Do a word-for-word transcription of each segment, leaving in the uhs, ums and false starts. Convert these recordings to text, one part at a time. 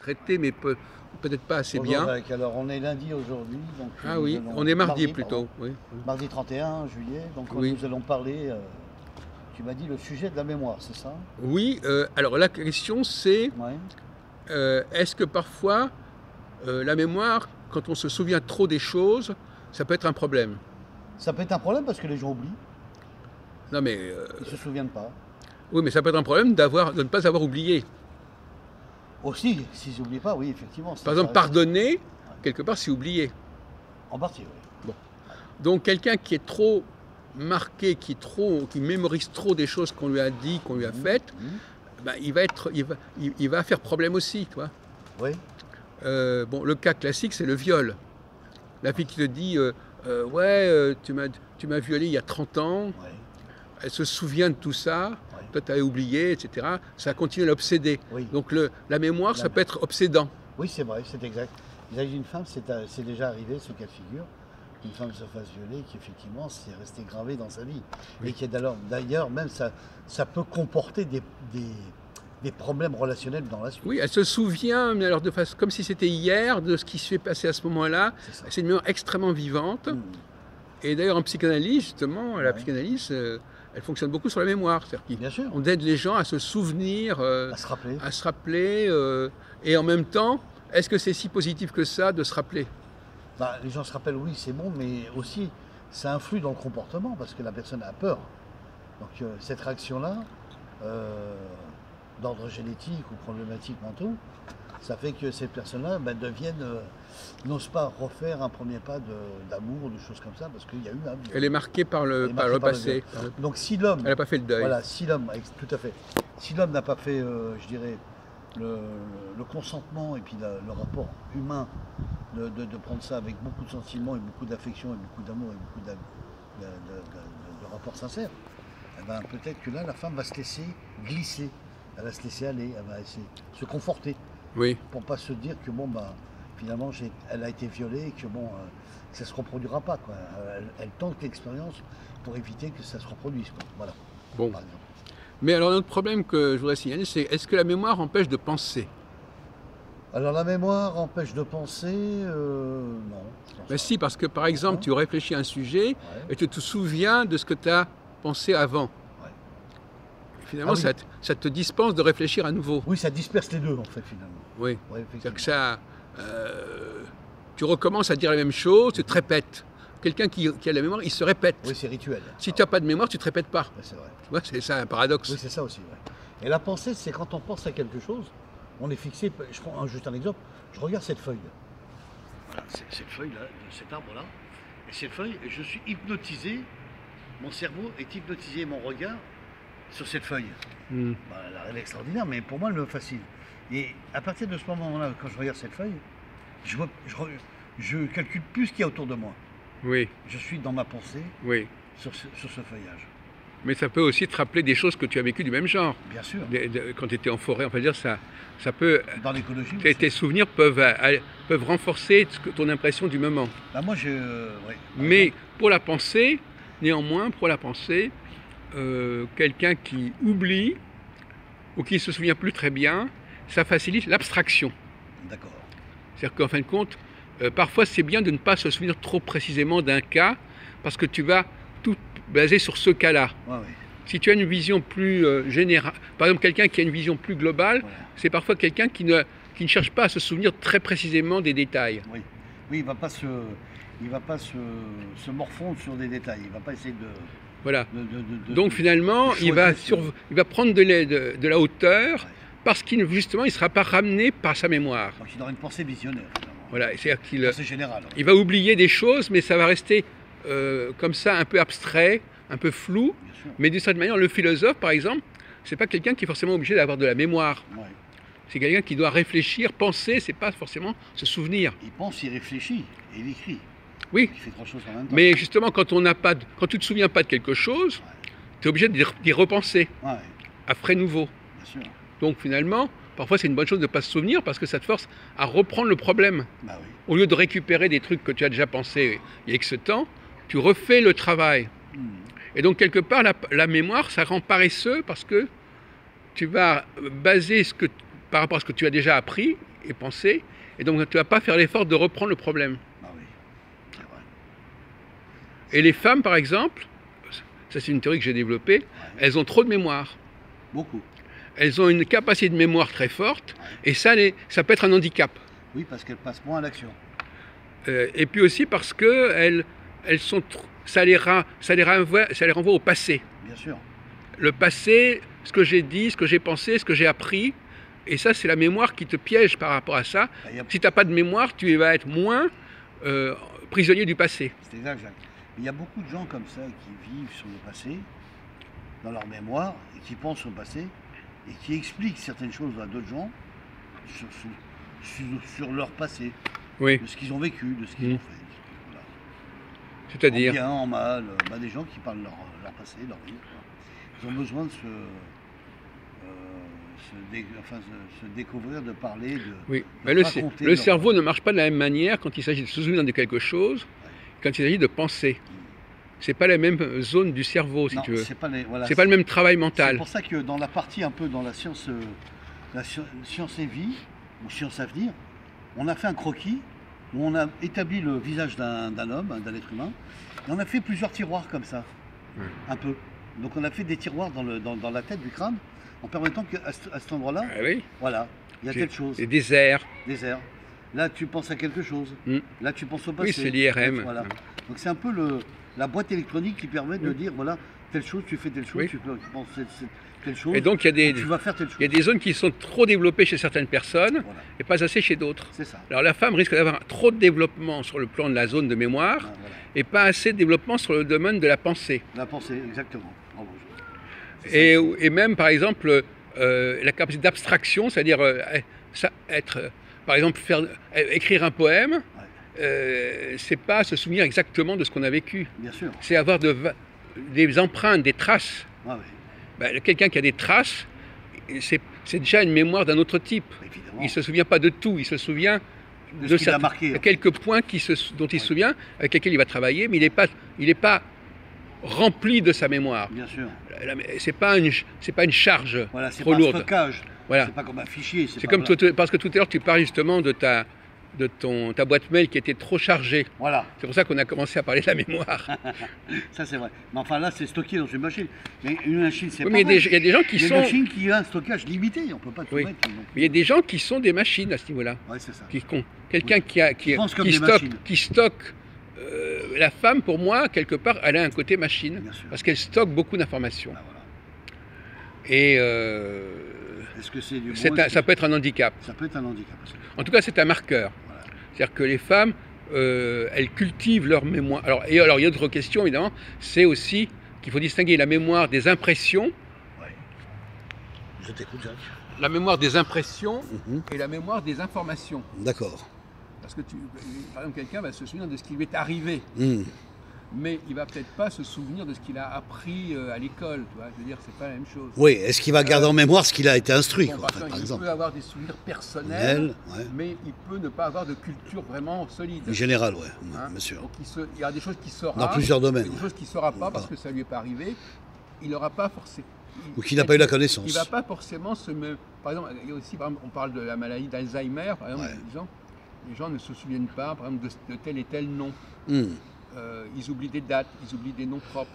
traiter, mais peut, peut-être pas assez Bonjour, bien. Jacques. Alors on est lundi aujourd'hui. donc Ah nous oui, allons- on est mardi, pardon. plutôt. Oui. Mardi trente et un juillet, donc Oui. nous allons parler, euh, tu m'as dit le sujet de la mémoire, c'est ça? Oui, euh, alors la question c'est, Ouais. euh, est-ce que parfois euh, la mémoire, quand on se souvient trop des choses, ça peut être un problème? Ça peut être un problème parce que les gens oublient, Non mais, euh, ils se souviennent pas. oui, mais ça peut être un problème d'avoir, de ne pas avoir oublié. Aussi, s'ils n'oublient pas, oui, effectivement. ça- Par exemple, ça- pardonner, quelque part, c'est oublier. En partie, oui. Donc quelqu'un qui est trop marqué, qui, est trop, qui mémorise trop des choses qu'on lui a dit, qu'on lui a faites, Mhm. ben, il, va être, il, va, il, il va faire problème aussi, toi. Oui, Euh, bon, le cas classique, c'est le viol. La fille qui te dit euh, euh, ouais, euh, tu m'as tu m'as violé il y a trente ans, oui, elle se souvient de tout ça, oui. toi tu avais oublié, et cetera. Ça continue à l'obséder. Oui. Donc le, la mémoire, La- ça peut être obsédant. Oui, c'est vrai, c'est exact. Il s'agit d'une femme, c'est euh, c'est déjà arrivé ce cas de figure, qu'une femme se fasse violer, qui effectivement s'est resté gravé dans sa vie. Oui. Et qui est d'ailleurs, d'ailleurs même ça, ça peut comporter des, des, des problèmes relationnels dans la suite. Oui, elle se souvient, mais alors de façon, comme si c'était hier, de ce qui se fait passer à ce moment-là. C'est ça. C'est une mémoire extrêmement vivante. Mmh. Et d'ailleurs, en psychanalyse, justement, la Ouais. psychanalyse, euh, elle fonctionne beaucoup sur la mémoire. C'est-à-dire Bien sûr, qu'on aide les gens à se souvenir, euh, à se rappeler. à se rappeler, euh, et en même temps, est-ce que c'est si positif que ça de se rappeler? Bah, les gens se rappellent, oui, c'est bon, mais aussi ça influe dans le comportement parce que la personne a peur. Donc euh, cette réaction-là, euh, d'ordre génétique ou problématique mentaux, ça fait que ces personnes-là ben, deviennent, euh, n'osent pas refaire un premier pas de- d'amour ou de choses comme ça parce qu'il y a eu un viol. Elle est marquée par le, Elle est par marquée le par le passé. Donc si l'homme, Elle n'a pas fait le deuil. voilà, si l'homme, ex- tout à fait, si l'homme n'a pas fait, euh, je dirais, le, le consentement et puis la- le rapport humain de, de- de prendre ça avec beaucoup de sentiments et beaucoup d'affection et beaucoup d'amour et beaucoup d'a- de, de- de- de rapports sincères, eh ben, peut-être que là, la femme va se laisser glisser, elle va se laisser aller, elle va essayer de se conforter Oui. pour pas se dire que bon, bah, finalement, j'ai- elle a été violée et que bon, euh, ça se reproduira pas. Quoi. Elle, elle tente l'expérience pour éviter que ça se reproduise. Quoi. Voilà, Bon. par exemple. Mais alors, l'autre problème que je voudrais signaler, c'est est-ce que la mémoire empêche de penser? Alors la mémoire empêche de penser, euh, non. je pense Ben pas. si, parce que par exemple, Pourquoi? tu réfléchis à un sujet Ouais. et tu te souviens de ce que tu as pensé avant. Ouais. Finalement, Ah oui. ça, te, ça te dispense de réfléchir à nouveau. Oui, ça disperse les deux en fait finalement. Oui. Ouais, C'est-à-dire effectivement. que ça, euh, tu recommences à dire la même chose, tu te répètes. Quelqu'un qui, qui a la mémoire, il se répète. Oui, c'est rituel. Si tu n'as pas de mémoire, tu ne te répètes pas. Ouais, c'est vrai. Tu vois, c'est ça un paradoxe. Oui, c'est ça aussi. Ouais. Et la pensée, c'est quand on pense à quelque chose, on est fixé. Je prends un- juste un exemple. Je regarde cette feuille. Voilà, c'est- cette feuille-là, de cet arbre-là. Et cette feuille, je suis hypnotisé. Mon cerveau est hypnotisé, mon regard, sur cette feuille. Hmm. Bah, elle est extraordinaire, mais pour moi, elle me fascine. Et à partir de ce moment-là, quand je regarde cette feuille, je, vois, je, re- je calcule plus ce qu'il y a autour de moi. Oui, Je suis dans ma pensée oui. sur ce, sur ce feuillage. Mais ça peut aussi te rappeler des choses que tu as vécues du même genre. Bien sûr. Des- de- quand tu étais en forêt, on va dire ça, ça peut. Dans l'écologie. Tes, tes souvenirs peuvent, euh, peuvent renforcer ce que- ton impression du moment. Bah, moi, je. euh, ouais, par Mais exemple, pour la pensée, néanmoins, pour la pensée, euh, quelqu'un qui oublie ou qui ne se souvient plus très bien, ça facilite l'abstraction. D'accord. C'est-à-dire qu'en fin de compte, euh, parfois c'est bien de ne pas se souvenir trop précisément d'un cas, parce que tu vas tout baser sur ce cas-là. Ouais, ouais. Si tu as une vision plus euh, générale, par exemple quelqu'un qui a une vision plus globale, Voilà. c'est parfois quelqu'un qui ne, qui ne cherche pas à se souvenir très précisément des détails. Oui. Oui, il va pas se. Il va pas se, se morfondre sur des détails. Il va pas essayer de. Voilà. de, de- de- de- Donc de- finalement, de il va, choisir sur- sur- il va prendre de, la- de- de la hauteur Ouais. parce qu'il justement il ne sera pas ramené par sa mémoire. Donc il aura une pensée visionnaire, finalement. Voilà, c'est-à-dire qu'il Une pensée générale. il va oublier des choses, mais ça va rester euh, comme ça un peu abstrait, un peu flou. Bien sûr. Mais d'une certaine manière, le philosophe, par exemple, c'est pas quelqu'un qui est forcément obligé d'avoir de la mémoire. Ouais. C'est quelqu'un qui doit réfléchir, penser, c'est pas forcément se souvenir. Il pense, il réfléchit et il écrit. Oui, Il fait trois choses en même temps. mais justement, quand on n'a pas, de- quand tu te souviens pas de quelque chose, tu es obligé d'y d'y repenser Ouais, à frais nouveau. bien sûr. Donc finalement, parfois c'est une bonne chose de ne pas se souvenir parce que ça te force à reprendre le problème. Bah oui. Au lieu de récupérer des trucs que tu as déjà pensé il y a X temps, tu refais le travail. Hmm. Et donc quelque part, la, la mémoire, ça rend paresseux parce que tu vas baser ce que, par rapport à ce que tu as déjà appris, et penser, et donc tu ne vas pas faire l'effort de reprendre le problème. Ah oui, c'est vrai. Et les femmes, par exemple, ça c'est une théorie que j'ai développée, Ouais. elles ont trop de mémoire. Beaucoup. Elles ont une capacité de mémoire très forte, et ça, les, ça peut être un handicap. Oui, parce qu'elles passent moins à l'action. Euh, et puis aussi parce que elles, elles sont, trop- ça, les ra- ça, les renvoie, ça les renvoie au passé. Bien sûr. Le passé, ce que j'ai dit, ce que j'ai pensé, ce que j'ai appris, et ça c'est la mémoire qui te piège par rapport à ça. Bah, y a- Si tu n'as pas de mémoire, tu vas être moins euh, prisonnier du passé. C'est exact, Jacques. Il y a beaucoup de gens comme ça qui vivent sur le passé, dans leur mémoire, et qui pensent au passé, et qui expliquent certaines choses à d'autres gens sur, sur- sur- sur leur passé, Oui, de ce qu'ils ont vécu, de ce qu'ils Mm. ont fait. Voilà. En c'est-à-dire. bien, en mal, euh, bah, des gens qui parlent de leur, leur passé, leur vie. Quoi. Ils ont besoin de se, euh, se, dé- enfin, se- se découvrir, de parler, de... Oui, de mais le, cer- raconter le leur- cerveau ne marche pas de la même manière quand il s'agit de se souvenir de quelque chose, quand il s'agit de penser. C'est pas la même zone du cerveau, si Non, tu veux. c'est pas, les- voilà, C'est pas le même travail C'est mental. pour ça que dans la partie un peu dans la science, euh, la sci- science et vie, ou science avenir, on a fait un croquis où on a établi le visage d'un d'un homme, d'un être humain, et on a fait plusieurs tiroirs comme ça, Ouais. un peu. Donc on a fait des tiroirs dans, le, dans, dans la tête du crâne, en permettant qu'à ce- à cet endroit-là, Ah oui, voilà, il y a J'ai- telle chose, les déserts. désert. Là, tu penses à quelque chose. Mm. Là, tu penses au passé. Oui, c'est l'I R M. Voilà. Donc c'est un peu le, la boîte électronique qui permet de Oui. dire, voilà, telle chose, tu fais telle chose, Oui. tu, peux- tu penses cette- cette- telle chose, Et donc il y a des, tu vas faire telle chose. il y a des zones qui sont trop développées chez certaines personnes Voilà, et pas assez chez d'autres. c'est ça. Alors la femme risque d'avoir trop de développement sur le plan de la zone de mémoire Ah, voilà. et pas assez de développement sur le domaine de la pensée. La pensée, exactement. Bravo. C'est Et, ça. et même par exemple euh, la capacité d'abstraction, c'est-à-dire euh, ça, être, euh, par exemple faire, euh, écrire un poème, Ouais, euh, c'est pas se souvenir exactement de ce qu'on a vécu. bien sûr. C'est avoir de va- des empreintes, des traces. Ouais, ouais, Ben, quelqu'un qui a des traces, c'est c'est déjà une mémoire d'un autre type. évidemment. Il ne se souvient pas de tout, il se souvient de de ce qu'il a certains- marqué. de quelques points qui se, dont il Ouais. se souvient, avec lesquels il va travailler, mais il n'est pas, il est pas rempli de sa mémoire. Bien sûr. Ce n'est pas, une- c'est pas une charge Voilà, c'est trop pas un lourde. stockage. Voilà. C'est pas comme un fichier. C'est pas- comme voilà. tout- parce que tout à l'heure tu parles justement de ta, de ton, ta boîte mail qui était trop chargée. Voilà, C'est pour ça qu'on a commencé à parler de la mémoire. ça c'est vrai. Mais enfin là, c'est stocké dans une machine. Mais une machine, c'est Oui, pas mais il y, a vrai. des, il y a des gens qui Il y a sont, une machine qui a un stockage limité. On peut pas tout Oui. mettre. non mais il plus. y a des gens qui sont des machines à ce niveau-là. Ouais, c'est ça. Qui, qu'on- quelqu'un qui, a, qui, Ils pensent comme qui des stocke, machines. qui stocke euh, la femme, pour moi, quelque part, elle a un côté machine, Bien sûr. parce qu'elle stocke beaucoup d'informations. Ah, voilà. Et euh, Est-ce que c'est du c'est bon, un- est-ce ça que- peut être un handicap. Ça peut être un handicap. aussi. En tout cas, c'est un marqueur. Voilà. C'est-à-dire que les femmes, euh, elles cultivent leur mémoire. Alors, et alors, il y a une autre question, évidemment, c'est aussi qu'il faut distinguer la mémoire des impressions, Ouais. Je t'écoute, Jacques. la mémoire des impressions Mhm. et la mémoire des informations. D'accord. Parce que, tu, par exemple, quelqu'un va se souvenir de ce qui lui est arrivé, Hmm. mais il va peut-être pas se souvenir de ce qu'il a appris euh, à l'école. Tu vois, je veux dire, c'est pas la même chose. Oui, est-ce qu'il va garder Euh, en mémoire ce qu'il a été instruit, Bon, quoi, par en fait, contre, par il exemple. peut avoir des souvenirs personnels, Elle, ouais. mais il peut ne pas avoir de culture vraiment solide. En général, ouais, Hein. bien sûr. Donc il, se- il y a des choses qui saura, Dans plusieurs il y a domaines. des ouais. choses qui ne saura pas parce Pas. que ça lui est pas arrivé. Il n'aura pas forcément. Ou qu'il n'a pas eu la connaissance. Il ne va pas forcément se. me- Par exemple, il y a aussi, par exemple, on parle de la maladie d'Alzheimer, par exemple, Ouais. en disant, les gens ne se souviennent pas, par exemple, de, de tel et tel nom. Hmm. Euh, ils oublient des dates, ils oublient des noms propres.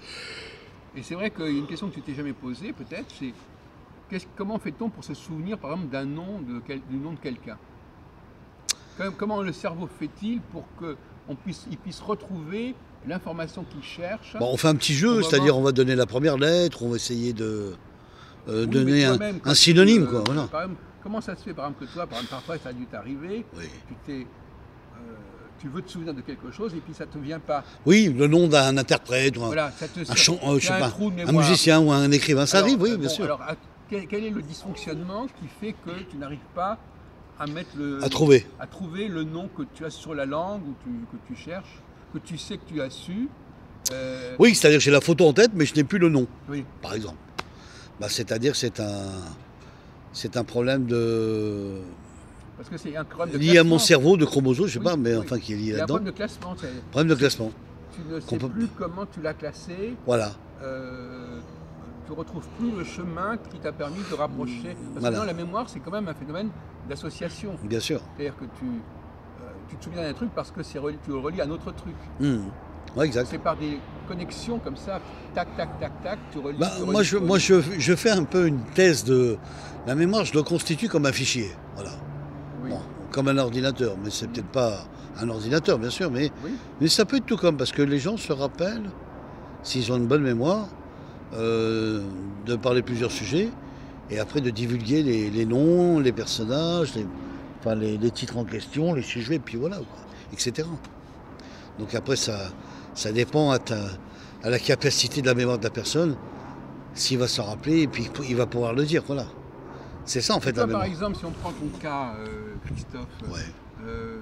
Et c'est vrai qu'il y a une question que tu t'es jamais posée, peut-être, c'est qu'est-ce- comment fait-on pour se souvenir, par exemple, d'un nom de quel- du nom de quelqu'un? Comment- Comment le cerveau fait-il pour qu'il puisse, il puisse retrouver l'information qu'il cherche? Bon, on fait un petit Au jeu, moment- c'est-à-dire on va donner la première lettre, on va essayer de euh, Oui, donner mais un, toi-même, quand un tu, synonyme, euh, quoi. Voilà. par exemple, comment ça se fait, par exemple, que toi, par exemple, parfois ça a dû t'arriver, Oui. tu t'es, euh, tu veux te souvenir de quelque chose et puis ça te vient pas. Oui, le nom d'un interprète, ou un, Voilà, ça te un chant- euh, je tu sais as un pas, trou de un mémoire. musicien ou un écrivain, ça Alors, arrive, oui, euh, bien bon, sûr. Alors, à- quel, quel est le dysfonctionnement qui fait que tu n'arrives pas à mettre le, À trouver. à trouver le nom que tu as sur la langue ou tu, que tu cherches, que tu sais que tu as su? euh, Oui, c'est-à-dire que j'ai la photo en tête, mais je n'ai plus le nom, oui. par exemple. Bah, c'est-à-dire que c'est un, c'est un problème de Parce que c'est un problème de lié à mon classement. cerveau, de chromosomes, je sais Oui, pas, mais oui. enfin qui est lié Il y a un là-dedans. problème de classement. c'est- Problème de classement. Tu ne sais Qu'on peut- plus comment tu l'as classé. Voilà. euh, tu ne retrouves plus le chemin qui t'a permis de rapprocher. Parce Voilà. que non, la mémoire, c'est quand même un phénomène d'association. Bien sûr. C'est-à-dire que tu, euh, tu te souviens d'un truc parce que c'est reli- tu le relis à un autre truc. Mmh. Ouais, exact. C'est par des connexions comme ça, tac, tac, tac, tac, tu relis. Bah, tu relis, moi, tu je, relis. moi je, je fais un peu une thèse de la mémoire, je le constitue comme un fichier. Voilà. Oui. Bon, comme un ordinateur, mais c'est peut-être pas un ordinateur, bien sûr, mais, Oui. mais ça peut être tout comme, parce que les gens se rappellent, s'ils ont une bonne mémoire, euh, de parler plusieurs sujets, et après de divulguer les, les noms, les personnages, les, enfin les, les titres en question, les sujets, et puis voilà, quoi, et cetera. Donc après, ça, ça dépend à, ta, à la capacité de la mémoire de la personne, s'il va s'en rappeler, et puis il va pouvoir le dire, voilà. C'est ça en fait Toi, la mémoire. par exemple, si on prend ton cas, euh, Christophe, Ouais. euh,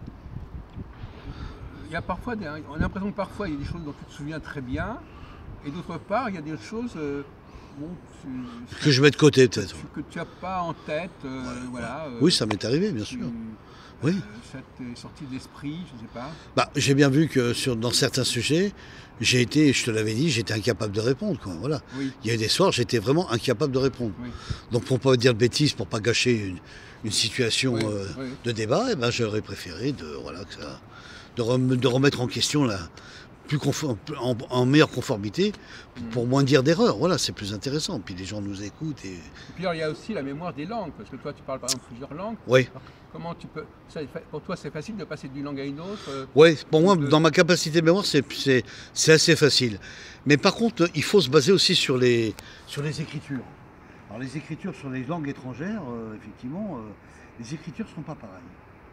il y a parfois des, on a l'impression que parfois il y a des choses dont tu te souviens très bien, et d'autre part, il y a des choses euh, bon, tu- Que je mets de côté peut-être. que tu n'as pas en tête. euh, voilà, euh, Oui, ça m'est arrivé, bien tu- sûr. euh, Oui. ça t'est sorti de l'esprit, je ne sais pas. Bah, j'ai bien vu que sur, dans certains sujets, j'ai été, je te l'avais dit, j'étais incapable de répondre. Quoi, voilà. Oui, Il y a eu des soirs, j'étais vraiment incapable de répondre. oui, Donc pour ne pas dire de bêtises, pour pas gâcher une, une situation oui, euh, oui. de débat, eh ben, j'aurais préféré de, voilà, que ça, de, rem- de remettre en question la, plus confo- en, en meilleure conformité, pour, pour moins dire d'erreurs. Voilà, c'est plus intéressant. Puis les gens nous écoutent. Et... Et puis alors, il y a aussi la mémoire des langues, parce que toi tu parles par exemple plusieurs langues. Oui. Alors, comment tu peux, ça, pour toi c'est facile de passer d'une langue à une autre euh, Oui, pour moi, de- dans ma capacité de mémoire, c'est, c'est, c'est assez facile. Mais par contre, il faut se baser aussi sur les, sur les écritures. Alors les écritures sur les langues étrangères, euh, effectivement, euh, les écritures ne sont pas pareilles.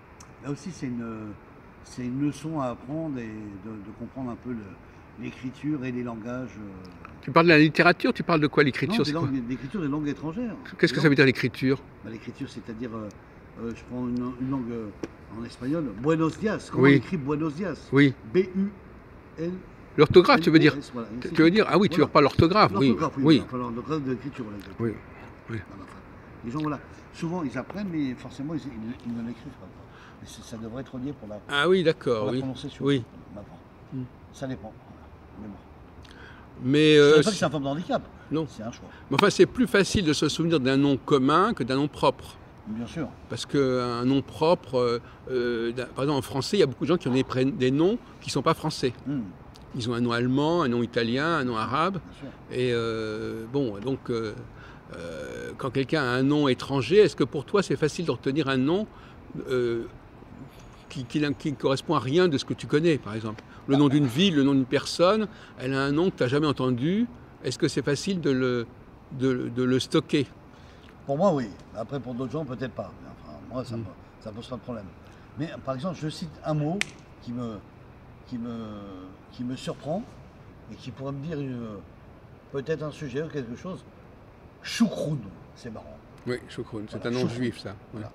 Là aussi, c'est une, c'est une leçon à apprendre et de, de comprendre un peu le- l'écriture et les langages. euh, Tu parles de la littérature, tu parles de quoi non, l'écriture des langues- l'écriture des langues étrangères. Qu'est-ce que ça veut dire l'écriture? Bah, l'écriture, c'est-à-dire, euh, euh, je prends une, une langue euh, en espagnol, Buenos dias. Comment Oui. on écrit Buenos dias? Oui. B U L. L'orthographe, tu veux dire? Voilà, Tu tu veux dire, ah oui, tu veux Voilà. pas l'orthographe, oui. L'orthographe, oui. Oui. voilà, enfin, l'orthographe de l'écriture. voilà, exactement. Oui. Oui. Voilà, enfin, les gens, voilà, souvent ils apprennent, mais forcément ils, ils- ils ne l'écrivent pas. Mais c'est- ça devrait être lié pour la, Ah oui, pour d'accord, la oui. prononciation. Oui. Maintenant. Hmm. Ça dépend. Voilà. Mais bon. Mais, Je euh, ne pas que c'est un forme de handicap. non. C'est un choix, Mais enfin, c'est plus facile de se souvenir d'un nom commun que d'un nom propre. bien sûr. Parce qu'un nom propre, euh, euh, d'un- par exemple en français, il y a beaucoup de gens qui ont des, pré- des noms qui ne sont pas français. Hmm, Ils ont un nom allemand, un nom italien, un nom arabe. bien sûr. Et euh, bon, donc, euh, euh, quand quelqu'un a un nom étranger, est-ce que pour toi c'est facile de retenir un nom euh, qui, qui, qui ne correspond à rien de ce que tu connais, par exemple? Le nom d'une ville, le nom d'une personne, elle a un nom que tu n'as jamais entendu. Est-ce que c'est facile de le, de, de le stocker? Pour moi, oui. Après, pour d'autres gens, peut-être pas. Mais enfin, moi, ça ne Mm. pose pas de problème. Mais par exemple, je cite un mot qui me, qui me, qui me surprend et qui pourrait me dire une- peut-être un sujet ou quelque chose. Choukroun, c'est marrant. Oui, Choukroun, c'est Voilà, un nom Choukroun. juif, ça. Oui. Voilà.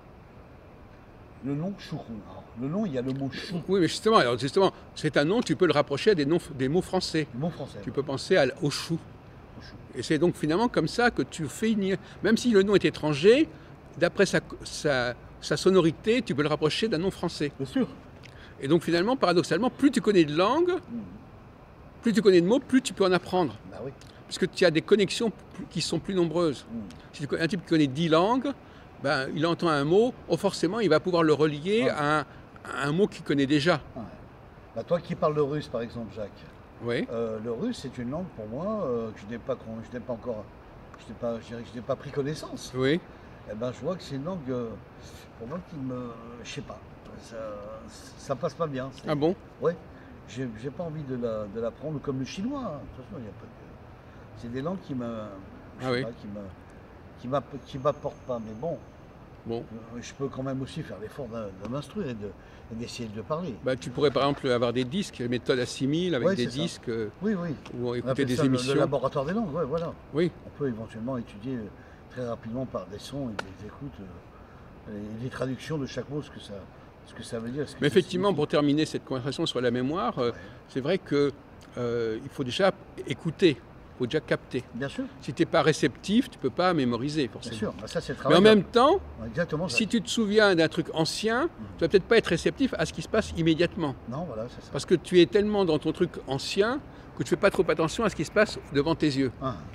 Le nom Choukroun. Alors, le nom, il y a le mot chou, Oui, mais justement, alors justement, c'est un nom, tu peux le rapprocher à des, noms, des mots français. le mot français. Tu peux penser à, au chou. Le chou. Et c'est donc finalement comme ça que tu fais une... Même si le nom est étranger, d'après sa, sa, sa sonorité, tu peux le rapprocher d'un nom français. Bien sûr. Et donc finalement, paradoxalement, plus tu connais de langues, Mm. plus tu connais de mots, plus tu peux en apprendre. Bah oui. Puisque tu as des connexions plus- qui sont plus nombreuses. Mm. Si tu connais un type qui connaît dix langues, ben, il entend un mot, oh, forcément, il va pouvoir le relier Ouais. à, un, à un mot qu'il connaît déjà. Ouais. Bah, toi qui parles le russe, par exemple, Jacques, Oui. euh, le russe, c'est une langue pour moi euh, que je n'ai pas, con- je n'ai pas encore, je n'ai pas, je dirais que je n'ai pas pris connaissance. Oui. Eh ben, je vois que c'est une langue, euh, pour moi, qui me, je sais pas, ça, ça passe pas bien. C'est- Ah bon? Ouais, j'ai j'ai pas envie de la, de l'apprendre comme le chinois. Hein. De toute façon, il y a pas de- c'est des langues qui me, je Ah sais oui. pas, qui me, qui m'app- qui m'apportent pas. Mais bon, Bon. euh, je peux quand même aussi faire l'effort de, de m'instruire et de, et d'essayer de parler. Bah, tu pourrais par exemple avoir des disques, la méthode assimile avec Ouais, des c'est ça. disques euh, Oui, oui. ou On écouter appelle des ça le- émissions. Le, laboratoire des langues, ouais, voilà. Oui. On peut éventuellement étudier euh, très rapidement par des sons et des écoutes euh, et des traductions de chaque mot, ce que ça, ce que ça veut dire. Ce que Mais ça effectivement, signifie. pour terminer cette conversation sur la mémoire, euh, Ouais. c'est vrai que euh, il faut déjà écouter, il faut déjà capter. Bien sûr, Si tu n'es pas réceptif, tu ne peux pas mémoriser bien forcément. sûr. Bah, ça, c'est le Mais travail. en même temps, Ouais, exactement. ça. si tu te souviens d'un truc ancien, tu vas peut-être pas être réceptif à ce qui se passe immédiatement. Non, voilà, c'est ça. Parce que tu es tellement dans ton truc ancien que tu fais pas trop attention à ce qui se passe devant tes yeux. Ah.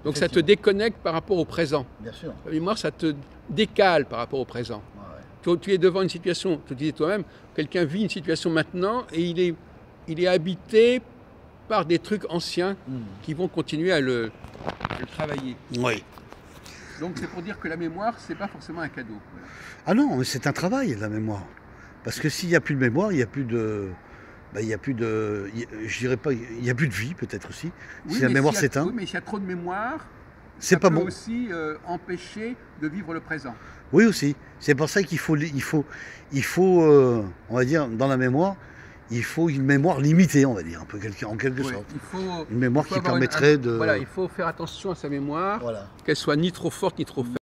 Donc ça te déconnecte par rapport au présent. Bien sûr. La mémoire, ça te décale par rapport au présent. Ouais, ouais. Tu, tu es devant une situation, tu disais toi-même, quelqu'un vit une situation maintenant et il est, il est habité par des trucs anciens mmh. qui vont continuer à le, à le travailler. Oui. Donc c'est pour dire que la mémoire, c'est pas forcément un cadeau. Voilà. Ah non, c'est un travail, la mémoire. Parce que s'il n'y a plus de mémoire, il n'y a plus de... Ben, il n'y a plus de... Je dirais pas... Il n'y a plus de vie, peut-être aussi. Oui, si la mémoire si s'éteint. Oui, mais s'il y a trop de mémoire, c'est pas peut bon. aussi euh, empêcher de vivre le présent. Oui, aussi. C'est pour ça qu'il faut... Il faut, il faut euh, on va dire, dans la mémoire, il faut une mémoire limitée, on va dire, un peu en quelque ouais, sorte. Il faut, une mémoire il faut qui permettrait une, de... Voilà, il faut faire attention à sa mémoire, voilà. qu'elle soit ni trop forte ni trop faible.